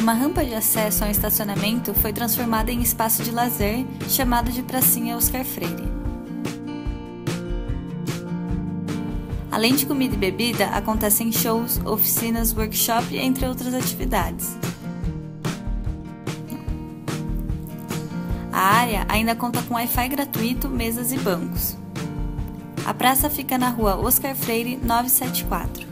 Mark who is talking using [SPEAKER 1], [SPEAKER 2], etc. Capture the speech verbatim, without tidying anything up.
[SPEAKER 1] Uma rampa de acesso ao estacionamento foi transformada em espaço de lazer, chamado de Pracinha Oscar Freire. Além de comida e bebida, acontecem shows, oficinas, workshop, entre outras atividades. A área ainda conta com Wi-Fi gratuito, mesas e bancos. A praça fica na rua Oscar Freire novecentos e setenta e quatro.